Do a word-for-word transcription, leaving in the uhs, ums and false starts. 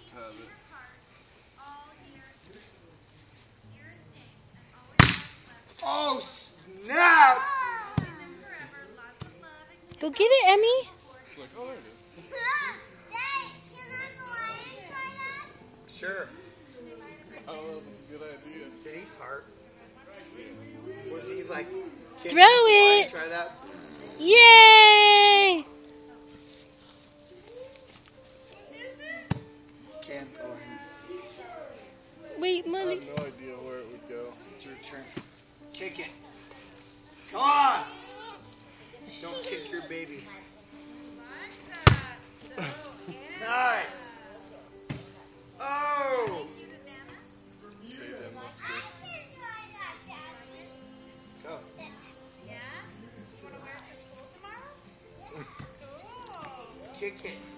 have it. Oh, snap! Go get it, Emmy. It's like, oh, there it is. Dad, can I go ahead and try that? Sure. I don't know if it's a good idea. Did he fart? Was he like... Throw it. Try that? Yay! Can go ahead. Wait, I Mommy. have no idea where it would go. It's your turn. Kick it. Come on! Don't kick your baby. Nice! Oh! Stay in, that's good. Go. Yeah? You want to wear it to school tomorrow? Cool. Kick it.